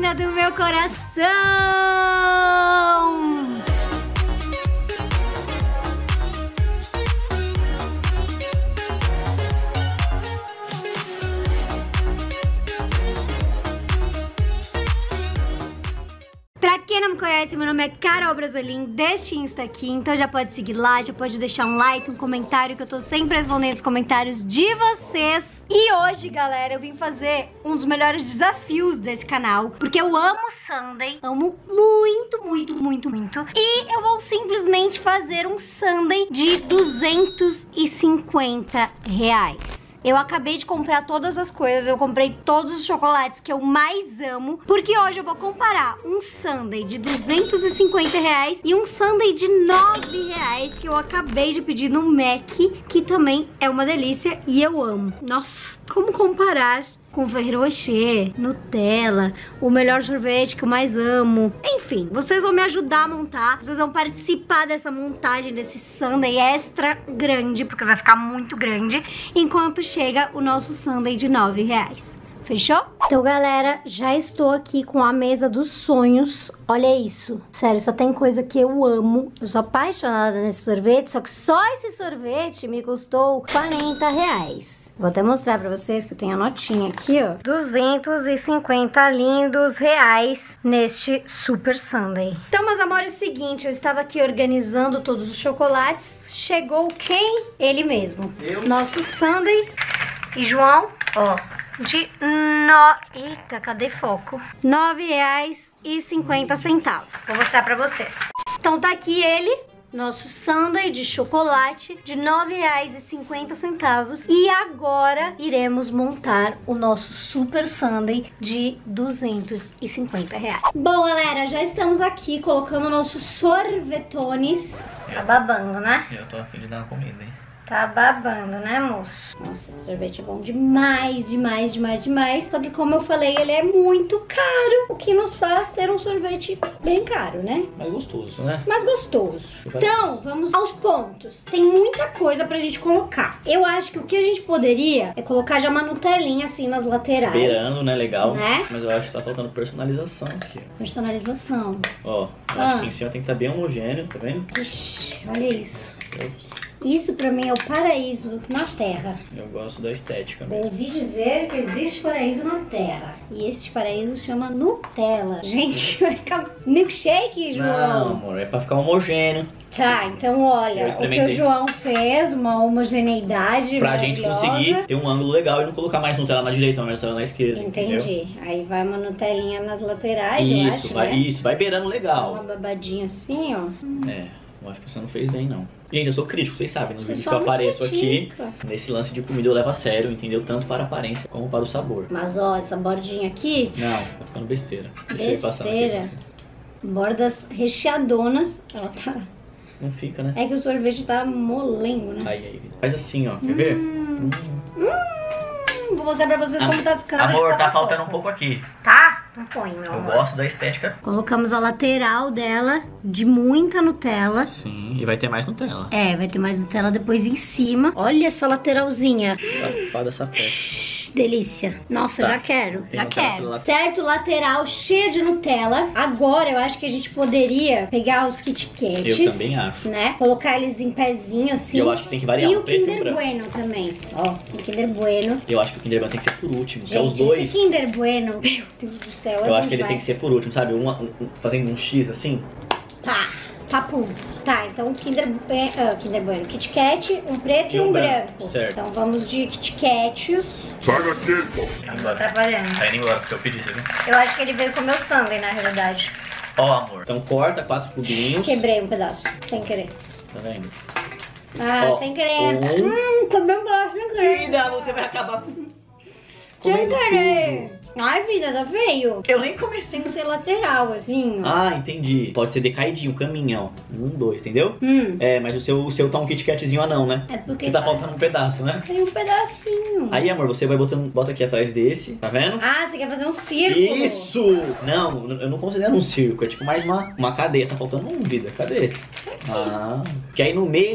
linda do meu coração! Pra quem não me conhece, meu nome é Carol Brasolim, deste Insta aqui, então já pode seguir lá, já pode deixar um like, um comentário, que eu tô sempre respondendo os comentários de vocês. E hoje, galera, eu vim fazer um dos melhores desafios desse canal, porque eu amo sundae, amo muito, muito, muito, muito. E eu vou simplesmente fazer um sundae de R$250. Eu acabei de comprar todas as coisas, eu comprei todos os chocolates que eu mais amo, porque hoje eu vou comparar um sundae de R$250 e um sundae de R$9 que eu acabei de pedir no Mac, que também é uma delícia e eu amo. Nossa, como comparar com Ferrero Rocher, Nutella, o melhor sorvete que eu mais amo. Enfim, vocês vão me ajudar a montar, vocês vão participar dessa montagem desse sundae extra grande, porque vai ficar muito grande, enquanto chega o nosso sundae de R$9. Fechou? Então, galera, já estou aqui com a mesa dos sonhos. Olha isso. Sério, só tem coisa que eu amo. Eu sou apaixonada nesse sorvete, só que só esse sorvete me custou R$40. Vou até mostrar pra vocês que eu tenho a notinha aqui, ó. 250 lindos reais neste super sundae. Então, meus amores, é o seguinte, eu estava aqui organizando todos os chocolates. Chegou quem? Ele mesmo. Eu. Nosso sundae. E João, ó, Eita, cadê foco? R$9,50. Vou mostrar pra vocês. Então tá aqui ele, nosso sundae de chocolate de R$9,50. E agora iremos montar o nosso super sundae de R$250. Bom, galera, já estamos aqui colocando nossos sorvetones. Tá babando, né? Eu tô afim de dar uma comida, hein? Tá babando, né, moço? Nossa, esse sorvete é bom demais, demais, demais, demais. Só que, como eu falei, ele é muito caro. O que nos faz ter um sorvete bem caro, né? Mais gostoso, né? Mais gostoso. Então, vamos aos pontos. Tem muita coisa pra gente colocar. Eu acho que o que a gente poderia é colocar já uma Nutelinha assim nas laterais. Beirando, né? Legal. Né? Mas eu acho que tá faltando personalização aqui. Personalização. Ó, eu acho que em cima tem que estar bem homogêneo, tá vendo? Ixi, olha isso. Isso pra mim é o paraíso na Terra. Eu gosto da estética mesmo. Eu ouvi dizer que existe paraíso na Terra. E este paraíso chama Nutella. Gente, vai ficar milkshake, João? Não, amor, é pra ficar homogêneo. Tá, então olha, o que o João fez, uma homogeneidade pra gente conseguir ter um ângulo legal e não colocar mais Nutella na direita, mais Nutella na esquerda. Entendi. Entendeu? Aí vai uma Nutelinha nas laterais, isso, eu acho, vai, né? Isso, vai beirando legal. Uma babadinha assim, ó. É, eu acho que você não fez bem, não. Gente, eu sou crítico, vocês sabem, nos Você vídeos que eu apareço critica. aqui, nesse lance de comida eu levo a sério, entendeu? Tanto para a aparência como para o sabor. Mas ó, essa bordinha aqui... Não, tá ficando besteira. Deixa eu passar Besteira. aqui. Bordas recheadonas. Ela tá... Não fica, né? É que o sorvete tá molengo, né? Aí. Faz assim, ó. Quer ver? Vou mostrar pra vocês como tá ficando. Amor, tá faltando um pouco aqui. Tá? Então põe, meu Eu amor. gosto da estética. Colocamos a lateral dela de muita Nutella. Sim, e vai ter mais Nutella. É, vai ter mais Nutella depois em cima. Olha essa lateralzinha. Safada essa peça. Delícia. Nossa, Tá. já quero, Tem já Nutella quero. pela- Certo, lateral cheia de Nutella. Agora eu acho que a gente poderia pegar os Kit Kats. Eu também acho. Né? Colocar eles em pezinho assim. E eu acho que tem que variar E o o preto e o Kinder branco. Bueno também. Ó, tem Kinder Bueno. Eu acho que o Kinder Bueno tem que ser por último. Que é os Gente, dois. esse Kinder Bueno, meu Deus do céu, é Eu bom acho que ele tem demais. que ser por último, sabe? Fazendo um X assim. Tá, papum. Tá, então Kinder Bueno, Kit Kat, um preto e um branco. Certo. Então vamos de Kit Kats. Sai daqui, pô. Tá indo embora. Atrapalhando. Tá indo embora porque eu pedi, você viu? Eu acho que ele veio com o meu sundae, na realidade. Ó, amor. Então corta 4 cubinhos. Quebrei um pedaço, sem querer. Tá vendo? Ah, Ó, sem querer. um. Quebrei um pedaço sem querer. Vida, você vai acabar com... Sem comendo querer. tudo. Ai, vida, tá feio. Eu nem comecei. Tem que ser lateral, assim, ó. Ah, entendi. Pode ser decaidinho, caminhão. 1, 2, entendeu? É, mas o seu tá um Kit Katzinho anão, né? É porque Que tá faltando um pedaço, né? tem um pedacinho. Aí, amor, você vai bota aqui atrás desse, tá vendo? Ah, você quer fazer um círculo? Isso! Não, eu não considero um circo, é tipo mais uma cadeia. Tá faltando vida, cadê? Ah, que aí no meio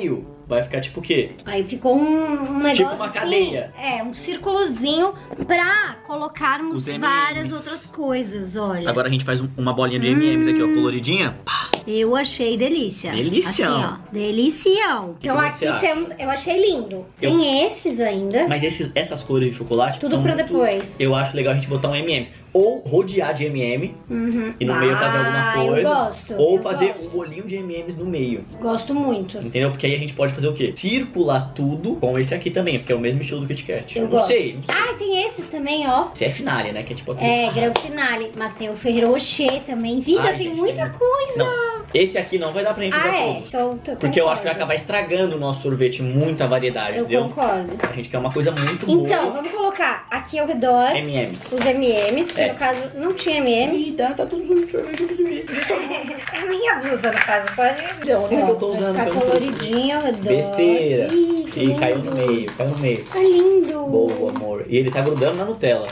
vai ficar tipo o quê? Aí ficou um negócio Tipo uma cadeia. assim, um círculozinho pra colocarmos várias outras coisas, olha. Agora a gente faz uma bolinha de M&M's aqui, ó, coloridinha. Pá. Eu achei delícia. Delicião. Assim, ó, delicião. Então aqui temos, eu achei lindo. Tem esses ainda. Mas essas cores de chocolate tudo pra depois. Eu acho legal a gente botar um M&M's. Ou rodear de M&M e no meio fazer alguma coisa. Eu gosto. Ou fazer um bolinho de M&M's no meio. Gosto muito. Entendeu? Porque aí a gente pode fazer o quê? Circular tudo com esse aqui também, porque é o mesmo estilo do Kit Kat. Eu não gosto. sei. Ah, tem esses também, ó. Esse é finale, né? Que é tipo aquele... É, grande finale. Mas tem o Ferrero Rocher também. Vida, tem gente, muita coisa. Não, esse aqui não vai dar pra gente usar todos. Então, porque eu acho que vai acabar estragando o nosso sorvete, muita variedade, eu entendeu? Concordo. A gente quer uma coisa muito boa. Então, vamos colocar aqui ao redor M&M's. os M&M's, que no caso não tinha M&M's. Tá tudo junto, sorvete do jeito. É a minha blusa, no caso, pode... Não, nem que eu tô usando. Tá coloridinho ao redor. Besteira. Ih, E caiu no meio, caiu no meio. Tá lindo. Boa, amor. E ele tá grudando na Nutella.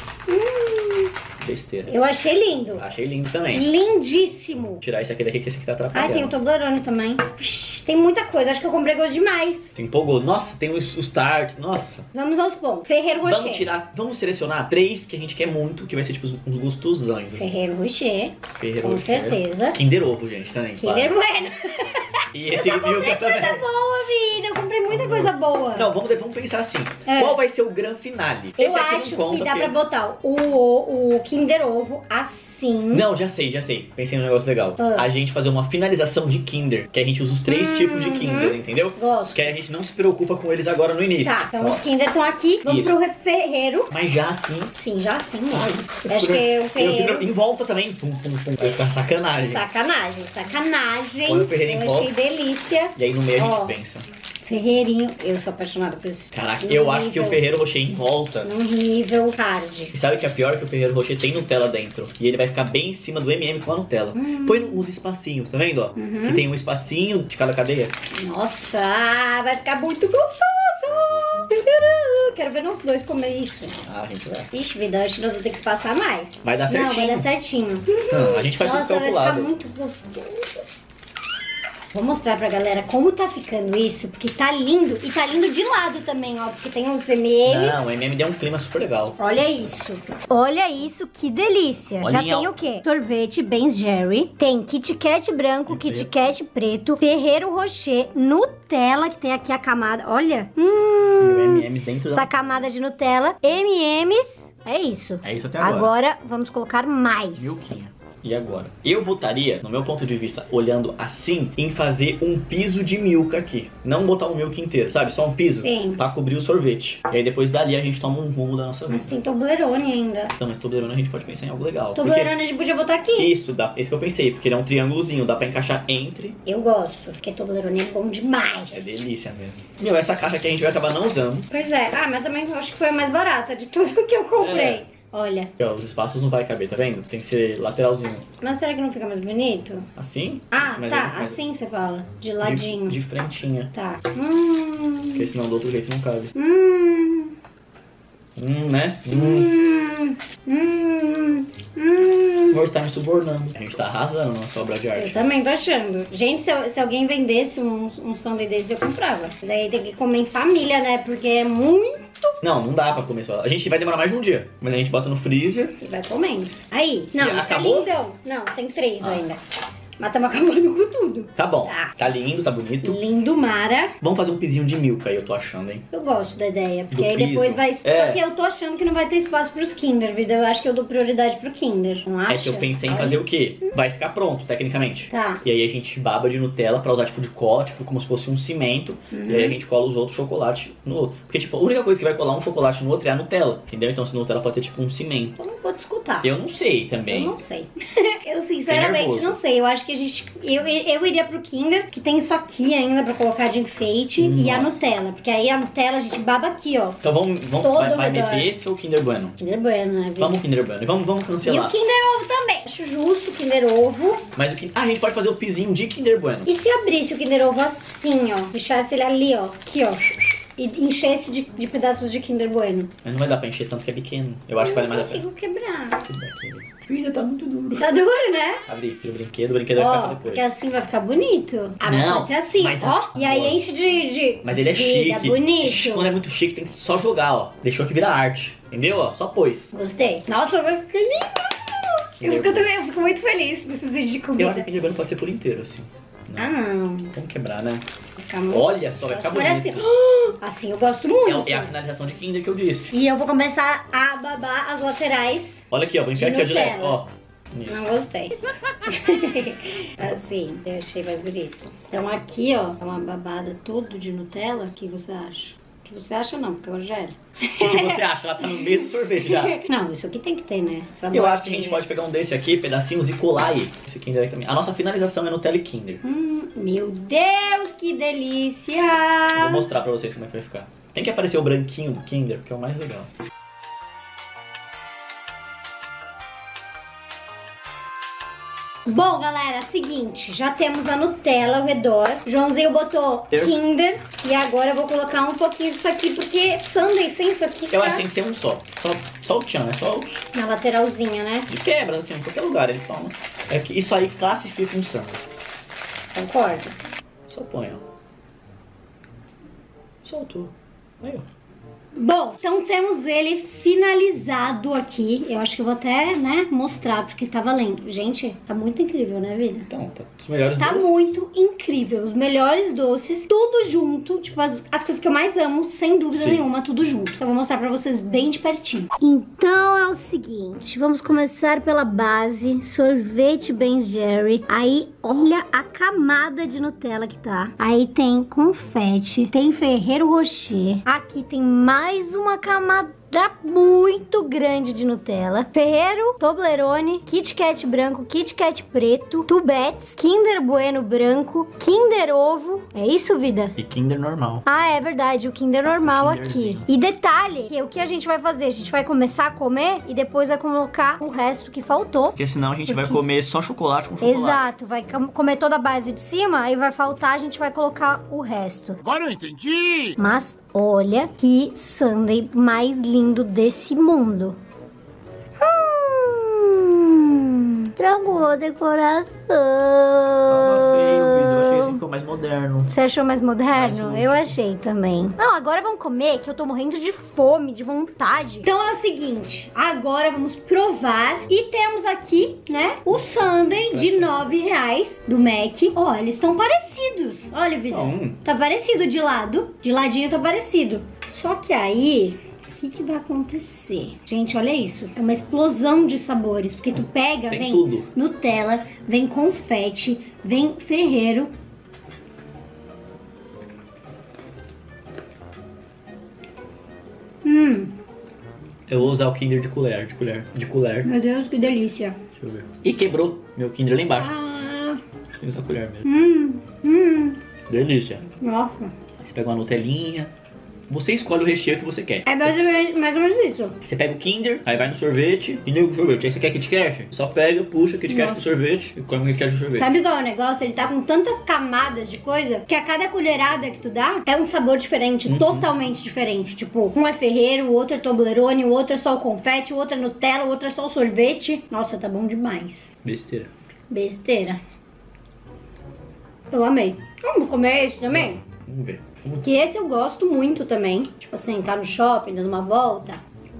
Besteira. Eu achei lindo. Achei lindo também. Lindíssimo. Vou tirar esse aqui daqui, que esse aqui tá atrapalhando. Ai, tem o Toblerone também. Vixe, tem muita coisa. Acho que eu comprei coisa demais. Você empolgou. Nossa, tem os tart. Nossa. Vamos aos pontos. Ferrero Rocher. Vamos selecionar 3 que a gente quer muito, que vai ser tipo uns gostosões. Assim. Ferrero Rocher. Ferrero com Rocher. certeza. Kinder Ovo, gente, também. Kinder claro. Bueno. E esse Milka também. Coisa boa, vida. Eu comprei muita coisa boa. Não, vamos pensar assim. Qual vai ser o grande finale? Eu esse aqui acho não conta, que dá pra botar o Kinder Ovo assim. Não, já sei. Pensei num negócio legal. A gente fazer uma finalização de Kinder. Que a gente usa os 3 tipos de Kinder, entendeu? Gosto. Que aí a gente não se preocupa com eles agora no início. Tá, então os Kinder estão aqui. Vamos pro Ferrero. Mas já assim. Sim, já assim. Acho que o Ferrero... Em volta também. Vai ficar sacanagem. Sacanagem. Põe o Ferrero em volta. Achei delícia. E aí no meio a gente pensa. Ferreirinho, eu sou apaixonada por isso. Caraca, eu acho que o Ferrero Rocher em volta. Num nível hard. E sabe o que é pior? Que o Ferrero Rocher tem Nutella dentro. E ele vai ficar bem em cima do M&M com a Nutella. Põe uns espacinhos, tá vendo? Ó? Que tem um espacinho de cada cadeia. Nossa, vai ficar muito gostoso. Quero ver nós dois comer isso. Ah, a gente vai. Ixi, vida, acho que nós vamos ter que passar mais. Vai dar certinho. Não, vai dar certinho. Não, a gente faz tudo calculado. Vai ficar muito gostoso. Vou mostrar pra galera como tá ficando isso, porque tá lindo. E tá lindo de lado também, ó, porque tem uns M&M's. Não, o M&M deu um clima super legal. Olha isso. Olha isso, que delícia. Olha, já tem o quê? Sorvete Ben Jerry. Tem Kit Kat branco, Kit Kat preto, Ferrero Rocher, Nutella, que tem aqui a camada. Olha. E o M&M's dentro essa camada de Nutella. M&M's. É isso. É isso até agora. Agora vamos colocar mais. Milquinha. E agora? Eu votaria, no meu ponto de vista, olhando assim, em fazer um piso de Milka aqui. Não botar o Milka inteiro, sabe? Só um piso. Sim. Pra cobrir o sorvete. E aí depois dali a gente toma um rumo da nossa vida. Mas tem Toblerone ainda. Então, mas Toblerone a gente pode pensar em algo legal. Toblerone a gente podia botar aqui. Isso que eu pensei, porque ele é um triângulozinho, dá pra encaixar entre. Eu gosto, porque Toblerone é bom demais. É delícia mesmo. Meu, essa caixa aqui a gente vai acabar não usando. Pois é. Ah, mas também eu acho que foi a mais barata de tudo que eu comprei. Olha. Ó, os espaços não vai caber, tá vendo? Tem que ser lateralzinho. Mas será que não fica mais bonito? Assim? Ah, mas tá. Assim você fala. De ladinho. De frentinha. Tá. Porque senão do outro jeito não cabe. Né? Amor, você tá me subornando. A gente tá arrasando na obra de arte. Eu também tô achando. Gente, se alguém vendesse um sundae desse, eu comprava. Mas aí tem que comer em família, né? Porque é muito... Não dá pra comer só. A gente vai demorar mais de um dia. Mas a gente bota no freezer. E vai comendo. Aí. Não, tá acabou? lindão. Não, tem 3 ainda. Mas estamos acabando com tudo. Tá bom. Tá lindo, tá bonito. Lindo, Mara. Vamos fazer um pisinho de Milka aí, eu tô achando, hein? Eu gosto da ideia. Porque Do aí piso. depois vai... Só que eu tô achando que não vai ter espaço pros Kinder, vida. Eu acho que eu dou prioridade pro Kinder. Não acha? É que eu pensei em fazer o quê? Vai ficar pronto, tecnicamente. Tá. E aí a gente baba de Nutella pra usar tipo de cola, tipo como se fosse um cimento. E aí a gente cola os outros chocolates no outro. Porque tipo, a única coisa que vai colar um chocolate no outro é a Nutella. Entendeu? Então se Nutella pode ter tipo um cimento. Eu não vou te escutar. Eu não sei também. Eu não sei. Eu sinceramente nervoso. não sei. Eu acho que a gente... Eu iria pro Kinder, que tem isso aqui ainda pra colocar de enfeite. E a Nutella. Porque aí a Nutella a gente baba aqui, ó. Então vamos vai redor. meter esse ou Kinder Bueno? Kinder Bueno, né? Vamos Kinder Bueno. Vamos E cancelar. o Kinder Ovo também. Acho justo o Kinder Ovo. Mas o que... a gente pode fazer o pisinho de Kinder Bueno. E se eu abrisse o Kinder Ovo assim, ó? Deixasse ele ali, ó. Aqui, ó. E enchesse de pedaços de Kinder Bueno. Mas não vai dar pra encher tanto que é pequeno. Eu acho que vale mais a pena. Eu não consigo quebrar. Tudo bem, Vida, tá muito duro. Tá duro, né? Abri o brinquedo vai ficar pra depois. Porque assim vai ficar bonito. Ah, mas Não, pode ser assim, mas ó. E aí enche de Mas ele é vida, chique. bonito. Quando é muito chique, tem que só jogar, ó. Deixou que vira arte. Entendeu? Ó, só pôs. Gostei. Nossa, vai ficar lindo. Eu fico muito feliz nesses vídeos de Eu comida. acho que o Kinder Bueno pode ser por inteiro, assim. Ah, não. Vamos quebrar, né? Fica muito... Olha só, vai ficar Por bonito. assim. Assim eu gosto muito. É a finalização de Kinder que eu disse. E eu vou começar a babar as laterais. Olha aqui, ó. Vou enfiar De aqui, ó, de leve. Nutella. Ó. Isso. Não gostei. Assim, eu achei mais bonito. Então aqui, ó, é uma babada todo de Nutella. O que você acha? O que você acha não, porque agora já era. O que você acha? Ela tá no meio do sorvete já. Não, isso aqui tem que ter, né? Eu acho que a gente pode pegar um desse aqui, pedacinhos, e colar aí. Esse Kinder aqui também. A nossa finalização é Nutella e Kinder. Meu Deus, que delícia! Vou mostrar pra vocês como é que vai ficar. Tem que aparecer o branquinho do Kinder, que é o mais legal. Bom, galera, seguinte, já temos a Nutella ao redor. Joãozinho botou Kinder. E agora eu vou colocar um pouquinho disso aqui, porque sundae sem isso aqui Eu acho que tem que ser um só. Só o tchan, é só o... na lateralzinha, né? De quebra, assim, em qualquer lugar ele toma. É que isso aí classifica um sundae. Concordo. Só põe, ó. Soltou. Aí, ó. Bom, então temos ele finalizado aqui. Eu acho que eu vou até, né, mostrar, porque tá valendo. Gente, tá muito incrível, né, vida? Então, tá os melhores Tá doces. muito incrível. Os melhores doces, tudo junto. Tipo, as coisas que eu mais amo, sem dúvida nenhuma, tudo junto. Então, eu vou mostrar pra vocês bem de pertinho. Então, é o seguinte. Vamos começar pela base. Sorvete Ben Jerry. Aí, olha a camada de Nutella que tá. Aí tem confete. Tem Ferrero Rocher. Aqui tem mais uma camada muito grande de Nutella. Ferrero, Toblerone, Kit Kat branco, Kit Kat preto, Tubets, Kinder Bueno branco, Kinder Ovo. É isso, vida? E Kinder normal. Ah, é verdade, o Kinder normal Kinderzinho. aqui. E detalhe, que o que a gente vai fazer? A gente vai começar a comer e depois vai colocar o resto que faltou. Porque senão a gente vai comer só chocolate com chocolate. Exato, vai comer toda a base de cima, aí vai faltar, a gente vai colocar o resto. Agora eu entendi! Mas olha que sundae mais lindo desse mundo. Estragou a decoração. Tava feio o vídeo, eu achei assim ficou mais moderno. Você achou mais moderno? Mais Eu achei também. Não, agora vamos comer, que eu tô morrendo de fome, de vontade. Então é o seguinte, agora vamos provar. E temos aqui, né, o sundae de R$9 do Mac. Ó, eles estão parecidos. Olha, vida. Tá parecido de lado. De ladinho tá parecido. Só que aí... o que vai acontecer? Gente, olha isso. É uma explosão de sabores. Porque tu pega, Tem vem tudo. Nutella, vem confete, vem Ferrero. Eu vou usar o Kinder de colher, de colher. Meu Deus, que delícia. Deixa eu ver. E quebrou meu Kinder lá embaixo. Ah, Tem que usar a colher mesmo. Delícia. nossa. Você pega uma Nutelinha. Você escolhe o recheio que você quer. É mais ou menos isso. Você pega o Kinder, aí vai no sorvete e liga o sorvete. Aí você quer Kit Kat? Só pega, puxa Kit Kat do sorvete e come o Kit Kat do sorvete. Sabe qual é o negócio? Ele tá com tantas camadas de coisa que a cada colherada que tu dá é um sabor diferente, totalmente diferente. Tipo, um é Ferrero, o outro é Toblerone, o outro é só o confete, o outro é Nutella, o outro é só o sorvete. Nossa, tá bom demais. Besteira. Besteira. Eu amei. Vamos comer esse também? Vamos ver. Que esse eu gosto muito também. Tipo assim, tá no shopping, dando uma volta.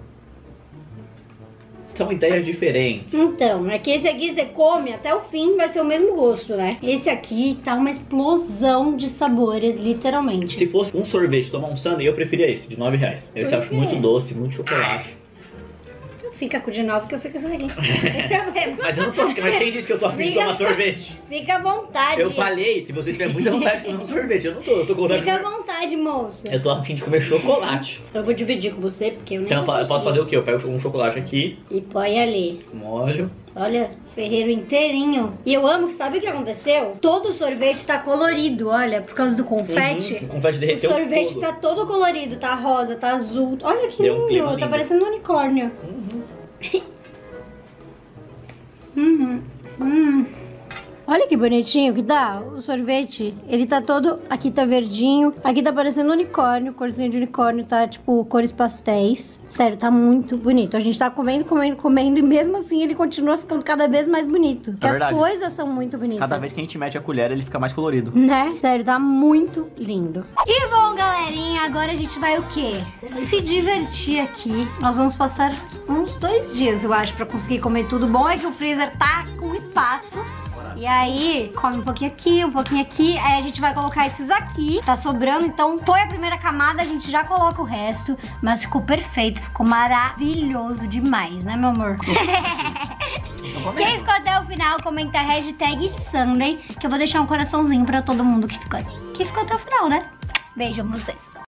São ideias diferentes. Então, é que esse aqui você come até o fim, vai ser o mesmo gosto, né? Esse aqui tá uma explosão de sabores, literalmente. Se fosse um sorvete, tomar um sundae, eu preferia esse, de R$9. Esse eu acho quê? muito doce, muito chocolate. Fica com o de 9 que eu fico sem aqui. Não tem problema. Mas eu não tô, mas quem disse que eu tô afim de tomar sorvete? Fica à vontade. Eu falei, se você tiver muita vontade de comer um sorvete, eu tô com vontade de Fica à comer. vontade, moço. Eu tô afim de comer chocolate. Eu vou dividir com você, porque eu nem Então eu consigo. posso fazer o quê? Eu pego um chocolate aqui, E põe ali. molho. Olha, Ferrero inteirinho. E eu amo, sabe o que aconteceu? Todo o sorvete tá colorido, olha, por causa do confete. O confete O derreteu sorvete todo. tá todo colorido, tá rosa, tá azul. Olha que Deu um clima lindo, tá lindo. parecendo um unicórnio. Olha que que bonitinho que tá o sorvete. Ele tá todo... Aqui tá verdinho. Aqui tá parecendo unicórnio. Corzinha de unicórnio, tá tipo cores pastéis. Sério, tá muito bonito. A gente tá comendo e mesmo assim ele continua ficando cada vez mais bonito. Porque as coisas são muito bonitas. Cada vez que a gente mete a colher, ele fica mais colorido. Né? Sério, tá muito lindo. E bom, galerinha, agora a gente vai o quê? Se divertir aqui. Nós vamos passar uns 2 dias, eu acho, pra conseguir comer tudo. Bom é que o freezer tá com espaço. E aí, come um pouquinho aqui, um pouquinho aqui. Aí a gente vai colocar esses aqui. Tá sobrando, então foi a primeira camada, a gente já coloca o resto. Mas ficou perfeito, ficou maravilhoso demais, né, meu amor? Quem ficou até o final, comenta a hashtag Sunday, que eu vou deixar um coraçãozinho pra todo mundo que ficou aqui. Quem ficou até o final, né? Beijo a vocês.